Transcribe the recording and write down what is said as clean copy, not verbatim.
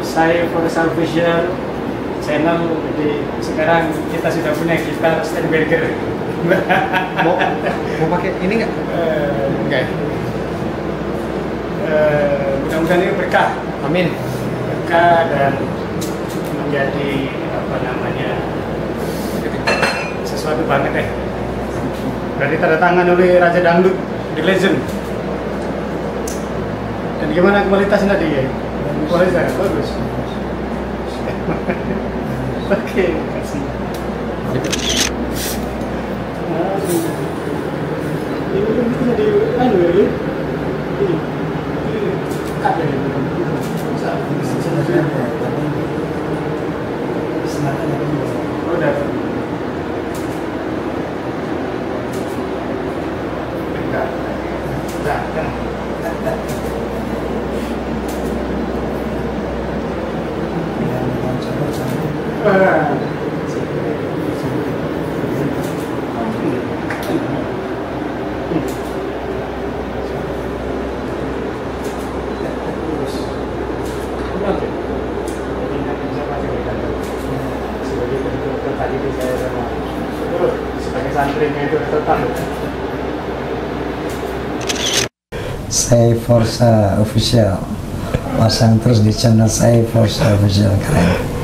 Saya Forza Official channel. Jadi sekarang kita sudah punya gitar Steinberger. Mau pakai ini nggak? Enggak. Mudah-mudahan ini berkah. Amin. Berkah dan menjadi apa namanya sesuatu banget deh. Dari tanda tangan oleh Raja Dangdut, The Legend. Dan gimana kualitasnya tadi ya? Kualitasnya bagus. Oke, kasih. Ini bisa di anu ya, ini ada ya, udah. Saya Forza Official, pasang terus di channel saya Forza Official, keren.